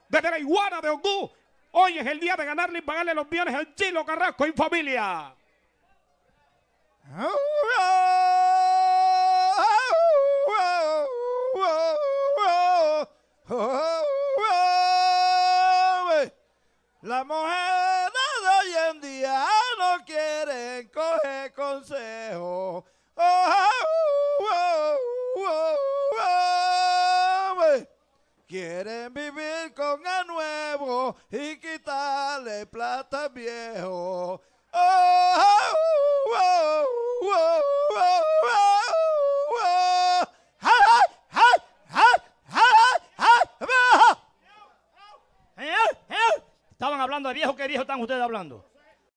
desde la Iguana de Ogú. Hoy es el día de ganarle y pagarle los bienes al Chilo Carrasco y familia. Las mujeres de hoy en día no quieren coger consejo. Quieren vivir con el nuevo y quitarle plata al viejo. Estaban hablando de viejo. ¿Qué viejo están ustedes hablando?